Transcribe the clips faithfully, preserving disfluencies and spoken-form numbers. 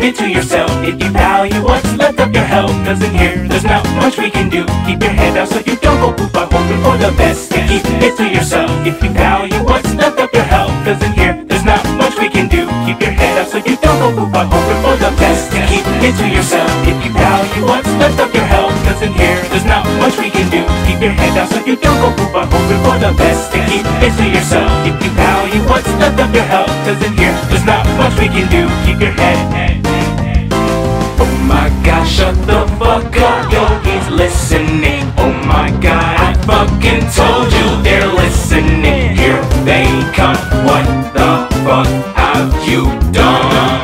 it to yourself. If you value what's left of your health, cause in here there's not much we can do. Keep your head out so you don't go poop by hoping for the best, and keep it to yourself. If you value what's left of your health, cause in here there's not much we can do. Keep your head out so you don't go poop by hoping for the best, and keep it to yourself. If you value what's left of your health, cause in here there's not much we can do. Keep your head out so you don't go poop by hoping for the best, and keep it to yourself. If you value what's left of your health, cause in here there's not much we can do. Keep your head. Oh my God, shut the fuck up, yo, he's listening. Oh my God, I fucking told you they're listening. Here they come, what the fuck have you done?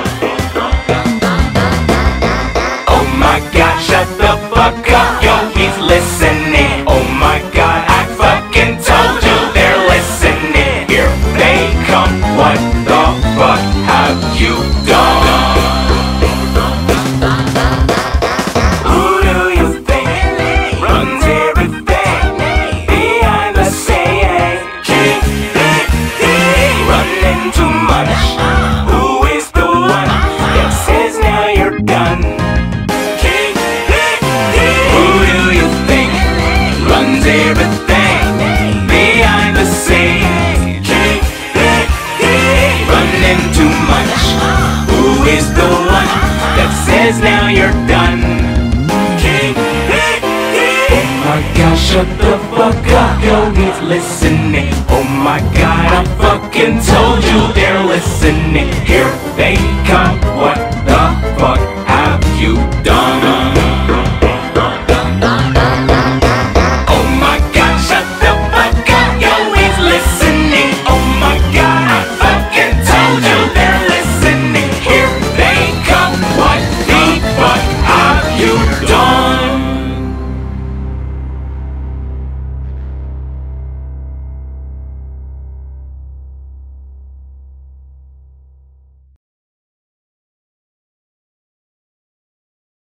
Oh my God, shut the fuck up, yo, he's listening. Oh my God, I fucking told you they're listening. Here they come, what the fuck have you done? Is the one that says now you're done. Oh my God, shut the fuck up, yo, he's listening. Oh my God, I fucking told you they're listening. Here they come, what the fuck have you done?